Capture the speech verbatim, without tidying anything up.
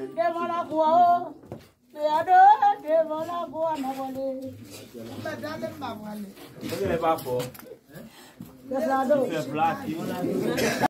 Demona go. Meado, Demona go and Navale. Madame Mamale. Look at the baffle. Yes, I do.